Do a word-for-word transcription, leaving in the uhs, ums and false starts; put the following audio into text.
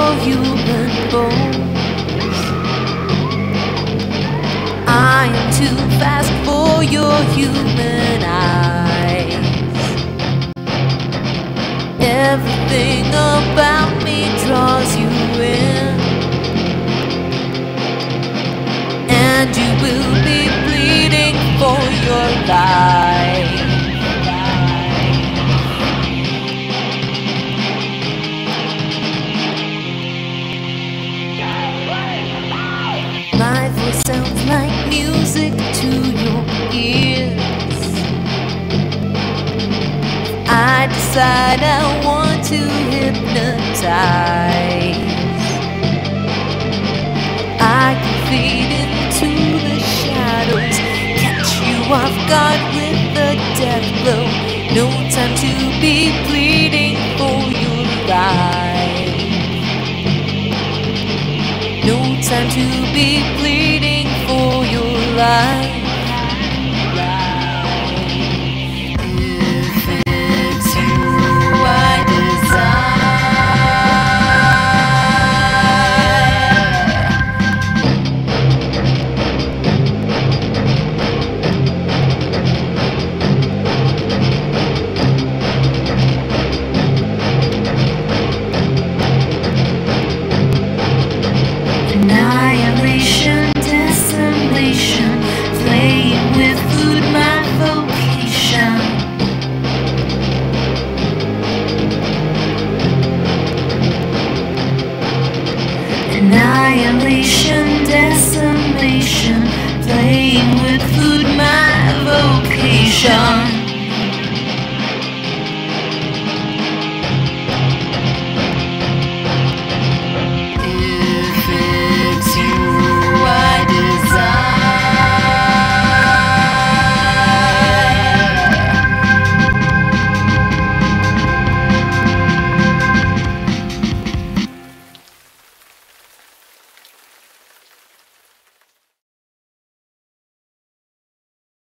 human bones. I am too fast for your human eyes. Everything about me draws you in, and you will be bleeding for your life. My voice sounds like music to your ears. I decide I want to hypnotize. I can fade into the shadows, catch you off guard with a death blow. No time to be bleeding for your life. No time to be bleeding for your life. If it's you I desire, annihilation, decimation, playing with food, my vocation. Annihilation, decimation, playing with food, my vocation.